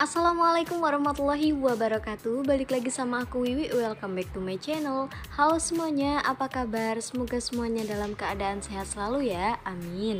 Assalamualaikum warahmatullahi wabarakatuh. Balik lagi sama aku Wiwi. Welcome back to my channel. Halo semuanya, apa kabar? Semoga semuanya dalam keadaan sehat selalu ya. Amin.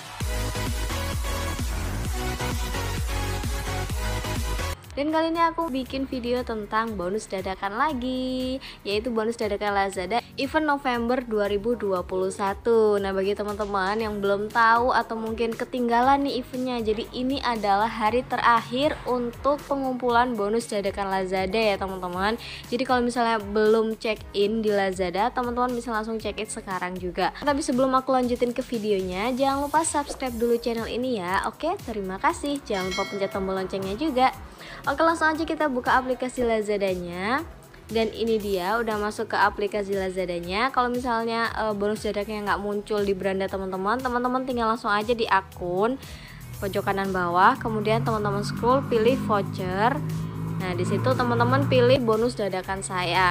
Dan kali ini aku bikin video tentang bonus dadakan lagi, yaitu bonus dadakan Lazada event November 2021. Nah, bagi teman-teman yang belum tahu atau mungkin ketinggalan nih eventnya, jadi ini adalah hari terakhir untuk pengumpulan bonus dadakan Lazada ya teman-teman. Jadi kalau misalnya belum check in di Lazada, teman-teman bisa langsung check in sekarang juga. Tapi sebelum aku lanjutin ke videonya, jangan lupa subscribe dulu channel ini ya. Oke, terima kasih. Jangan lupa pencet tombol loncengnya juga. Oke, langsung aja kita buka aplikasi Lazadanya. Dan ini dia udah masuk ke aplikasi Lazadanya. Kalau misalnya bonus dadaknya nggak muncul di beranda teman-teman tinggal langsung aja di akun pojok kanan bawah, kemudian teman-teman scroll pilih voucher. Nah, di situ teman-teman pilih bonus dadakan saya.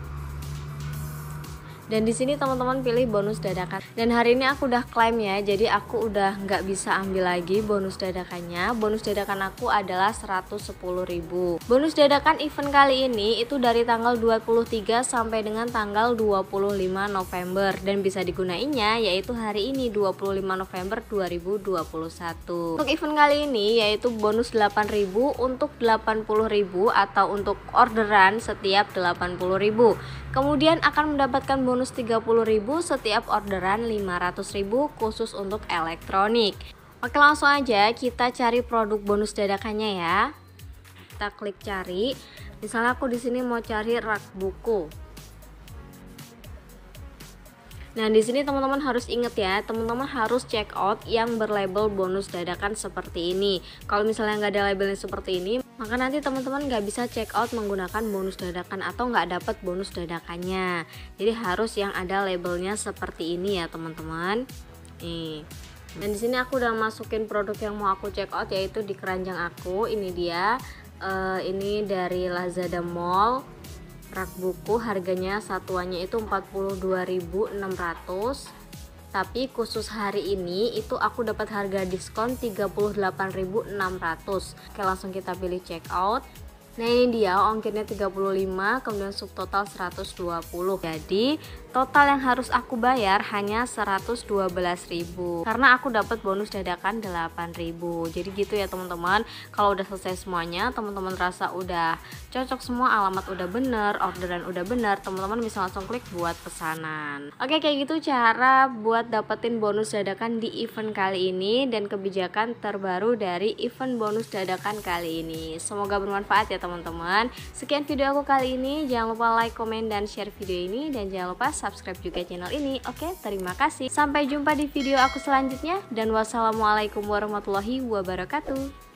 Dan di sini teman-teman pilih bonus dadakan. Dan hari ini aku udah klaim ya, jadi aku udah nggak bisa ambil lagi bonus dadakannya. Bonus dadakan aku adalah 110.000. Bonus dadakan event kali ini itu dari tanggal 23 sampai dengan tanggal 25 November dan bisa digunainnya yaitu hari ini 25 November 2021. Untuk event kali ini yaitu bonus 8.000 untuk 80.000 atau untuk orderan setiap 80.000. Kemudian akan mendapatkan bonus 30.000 setiap orderan 500.000 khusus untuk elektronik. Oke, langsung aja kita cari produk bonus dadakannya ya. Kita klik cari. Misalnya aku di sini mau cari rak buku. Nah, di sini teman-teman harus ingat ya, teman-teman harus check out yang berlabel bonus dadakan seperti ini. Kalau misalnya nggak ada labelnya seperti ini, maka nanti teman-teman nggak bisa check out menggunakan bonus dadakan atau nggak dapat bonus dadakannya. Jadi harus yang ada labelnya seperti ini ya teman-teman. Nih. Dan di sini aku udah masukin produk yang mau aku check out yaitu di keranjang aku. Ini dia, ini dari Lazada Mall. Rak buku harganya satuannya itu 42.600, tapi khusus hari ini itu aku dapat harga diskon 38.600. Oke, langsung kita pilih check out. Nah, ini dia ongkirnya 35, kemudian subtotal 120. Jadi total yang harus aku bayar hanya 112.000 karena aku dapat bonus dadakan 8.000. Jadi gitu ya teman-teman. Kalau udah selesai semuanya, teman-teman rasa udah cocok semua, alamat udah bener, orderan udah bener, teman-teman bisa langsung klik buat pesanan. Oke, kayak gitu cara buat dapetin bonus dadakan di event kali ini dan kebijakan terbaru dari event bonus dadakan kali ini. Semoga bermanfaat ya teman-teman. Sekian video aku kali ini. Jangan lupa like, komen, dan share video ini, dan jangan lupa subscribe juga channel ini. Oke, terima kasih. Sampai jumpa di video aku selanjutnya, dan wassalamualaikum warahmatullahi wabarakatuh.